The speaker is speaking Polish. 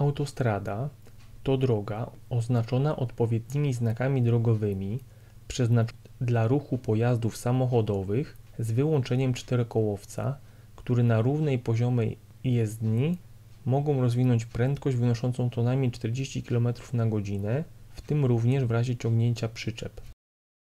Autostrada to droga oznaczona odpowiednimi znakami drogowymi przeznaczona dla ruchu pojazdów samochodowych z wyłączeniem czterokołowca, który na równej poziomej jezdni mogą rozwinąć prędkość wynoszącą co najmniej 40 km na godzinę, w tym również w razie ciągnięcia przyczep.